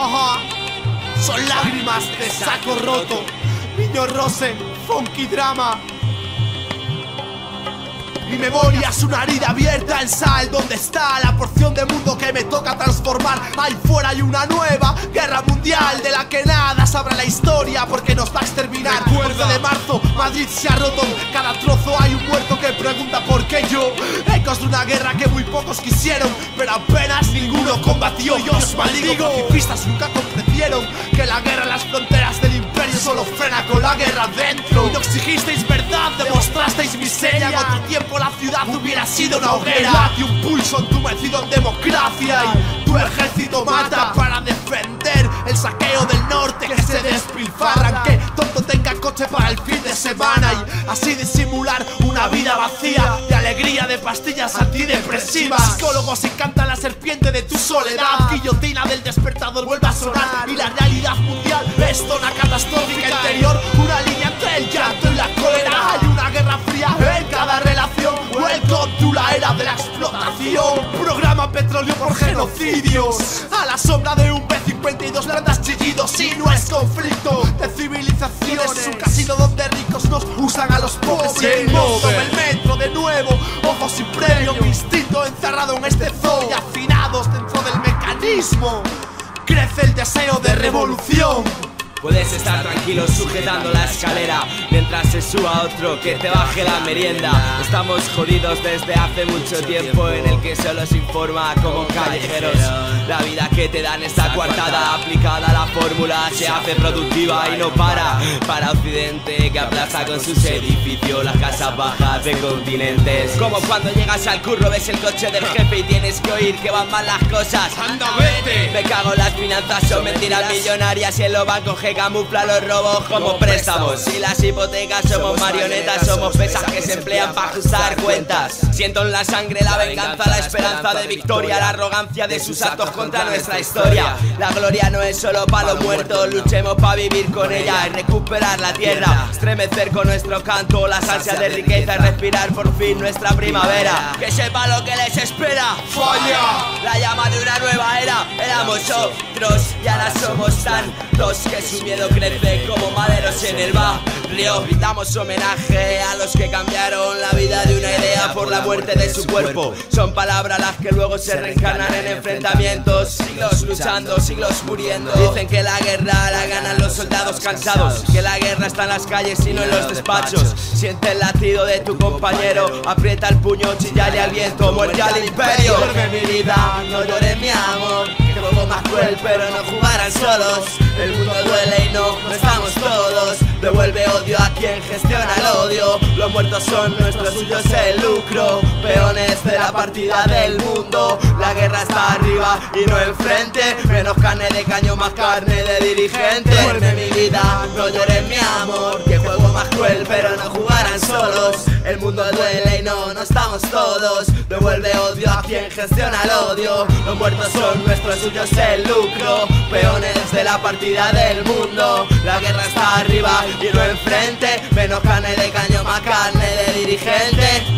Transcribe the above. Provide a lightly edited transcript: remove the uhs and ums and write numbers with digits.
Ajá. Son lágrimas de saco roto, niño Rosen, funky drama. Mi memoria es una herida abierta en sal, donde está la porción de mundo que me toca transformar. Ahí fuera hay una nueva guerra mundial de la que nada sabrá la historia, porque nos va a exterminar. 11 de marzo, Madrid se ha roto, cada trozo hay un muerto que pregunta por qué yo. Ecos de una guerra que muy pocos quisieron, pero apenas ninguno combatió. Yo os maldigo, pacifistas nunca comprendieron que la guerra en las fronteras del imperio solo frena con la guerra dentro. Y no exigisteis verdad, demostrasteis miseria. En otro tiempo la ciudad hubiera sido una hoguera. Late un pulso entumecido en democracia, y tu ejército mata para defender el saqueo del norte que se despilfarran. Que tonto tenga coche para el fin de semana y así disimular una vida vacía de alegría, de pastillas antidepresivas. Psicólogos encantan la serpiente de tu soledad. Guillotina del despertador vuelve a sonar, y la realidad mundial es zona catastrófica interior. Una línea entre el llanto y la cólera. Hay una guerra fría en cada relación. Welcome to la era de la explotación. Programa petróleo por genocidios, a la sombra de un B-52 plantas chillidos. Y no es conflicto de civilizaciones, es un casino donde ricos nos usan a los pobres. Y el mundo del metro de nuevo, ojos sin premio, mi instinto encerrado en este zoo. Y afinados dentro del mecanismo crece el deseo de revolución. Puedes estar tranquilo sujetando la escalera mientras se suba otro que te baje la merienda. Estamos jodidos desde hace mucho tiempo, en el que solo se informa como callejeros. La vida que te dan está coartada, aplicada a la fórmula se hace productiva y no para. Para Occidente que aplasta con sus edificios las casas bajas de continentes. Como cuando llegas al curro, ves el coche del jefe y tienes que oír que van mal las cosas. ¡Anda, vete! Me cago en las finanzas, son mentiras millonarias y en los bancos que camufla los robos como préstamos. Y las hipotecas somos marionetas, somos pesas que se emplean para ajustar cuentas. Siento en la sangre la venganza, la esperanza de victoria, la arrogancia de sus actos contra nuestra historia. La gloria no es solo para los muertos, luchemos para vivir con ella y recuperar la tierra. Estremecer con nuestro canto las ansias de riqueza y respirar por fin nuestra primavera. Que sepa lo que les espera. ¡Falla! La llama de una nueva era. Éramos otros y ahora somos tantos que su miedo crece como maderos en el barrio. Damos homenaje a los que cambiaron la vida de una idea por la muerte de su cuerpo. Son palabras las que luego se reencarnan en enfrentamientos. Siglos luchando, siglos muriendo. Dicen que la guerra la ganan los soldados cansados, que la guerra está en las calles y no en los despachos. Siente el latido de tu compañero, aprieta el puño, chillale al viento, muerte al imperio. Duerme mi vida, no llores mi amor, que juego más cruel pero no jugarán solos. El mundo duele y no estamos todos. Devuelve odio a quien gestiona el odio. Los muertos son nuestros, suyos el lucro. Peones de la partida del mundo. La guerra está arriba y no enfrente. Menos carne de cañón, más carne de dirigente. Duerme mi vida, no llores mi amor, que juego más cruel pero no jugarán solos. El mundo duele y no estamos todos. Devuelve odio a quien gestiona el odio. Los muertos son nuestros, suyos el lucro. Peones de la partida del mundo. La guerra está arriba y no enfrente. Menos carne de cañón, más carne de dirigente.